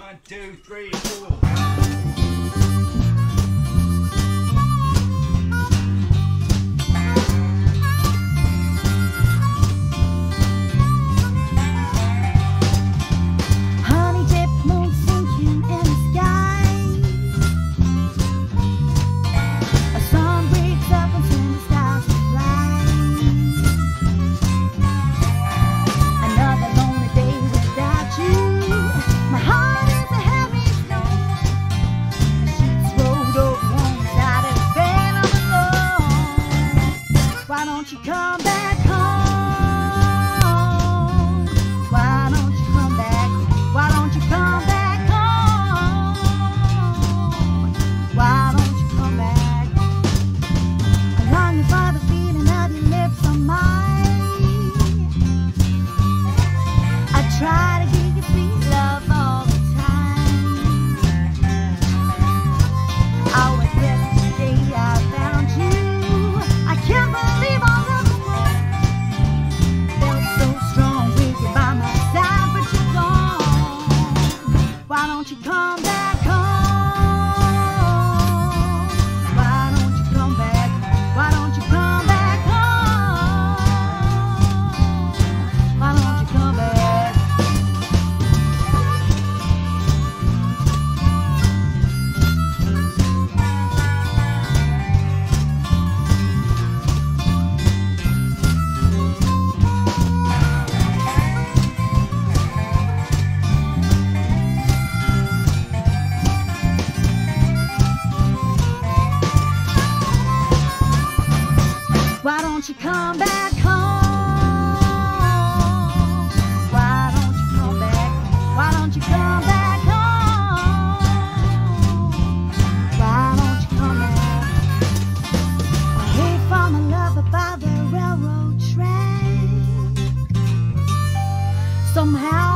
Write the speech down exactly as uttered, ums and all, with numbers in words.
One, two, three, four. Why don't you come back home? Why don't you come back? Why don't you come back home? Why don't you come back? I'm longing for the feeling of your lips on mine. I try to give you sweet love all the time. I was yesterday I found you. I can't believe all of this love. Felt so strong with you by my side, but you're gone. Why don't you come back home? Why don't you come back? Why don't you come back home? Why don't you come back? Why don't you come back home? Why don't you come back? Why don't you come back home? Why don't you come back? I hate for my lover by the railroad track. Somehow